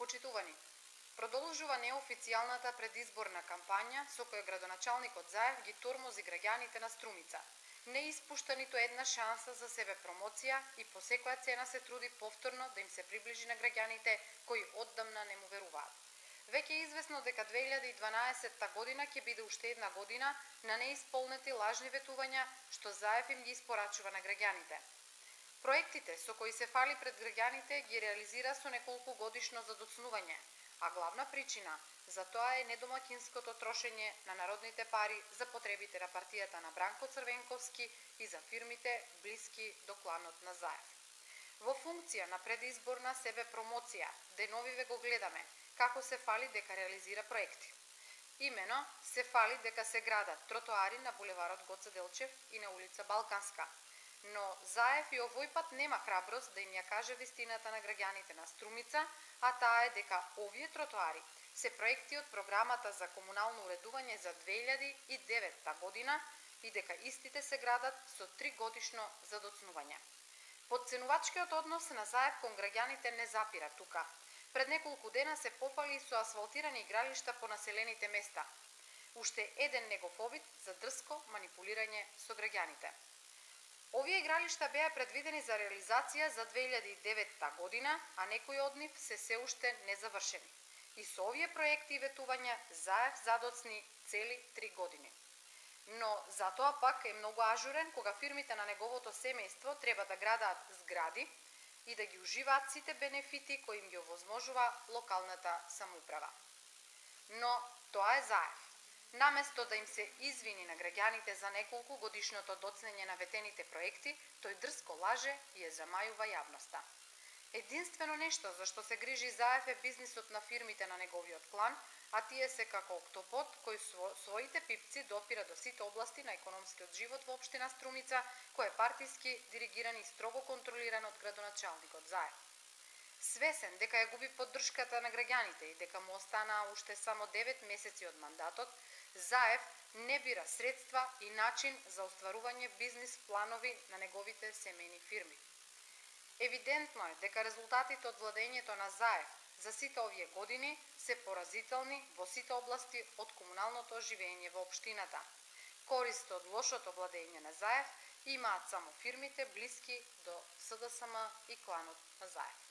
Почитувани, продолжува неофицијалната предизборна кампања со која градоначалникот Заев ги тормози граѓаните на Струмица. Не испушта ниту една шанса за себе промоција и по секоја цена се труди повторно да им се приближи на граѓаните кои оддамна не му веруваат. Веќе е известно дека 2012 година ќе биде уште една година на неисполнети лажни ветувања што Заев им ги испорачува на граѓаните. Проектите со кои се фали пред граѓаните ги реализира со неколку годишно задоцнување, а главна причина за тоа е недомакинското трошење на народните пари за потребите на партијата на Бранко Црвенковски и за фирмите блиски до кланот на Заев. Во функција на предизборна себе промоција, деновиве го гледаме како се фали дека реализира проекти. Имено се фали дека се градат тротоари на булеварот Гоце Делчев и на улица Балканска. Но Заев и овој пат нема храброст да им ја каже вистината на граѓаните на Струмица, а таа е дека овие тротоари се проекти од програмата за комунално уредување за 2009 година и дека истите се градат со 3 годишно задоцнување. Подценувачкиот однос на Заев кон граѓаните не запира тука. Пред неколку дена се попали со асфалтирани игралишта по населените места. Уште еден негов обид за дрско манипулирање со граѓаните. Овие игралишта беа предвидени за реализација за 2009 година, а некои од нив се уште незавршени. И со овие проекти и ветувања Заев задоцни цели 3 години. Но затоа пак е многу ажурен кога фирмите на неговото семејство треба да градаат згради и да ги уживаат сите бенефити кои им ги овозможува локалната самоуправа. Но тоа е Заев. Наместо да им се извини на граѓаните за неколку годишното доцнење на ветените проекти, тој дрско лаже и ја замајува јавноста. Единствено нешто за што се грижи Заев е бизнисот на фирмите на неговиот клан, а тие се како октопод кој со своите пипци допира до сите области на економскиот живот во општина Струмица, кој е партиски диригиран и строго контролиран од градоначалникот Заев. Свесен дека ја губи поддршката на граѓаните и дека му останаа уште само 9 месеци од мандатот, Заев не бира средства и начин за остварување бизнис планови на неговите семејни фирми. Евидентно е дека резултатите од владењето на Заев за сите овие години се поразителни во сите области од комуналното оживење во општината. Корист од лошото владење на Заев имаат само фирмите блиски до СДСМ и кланот на Заев.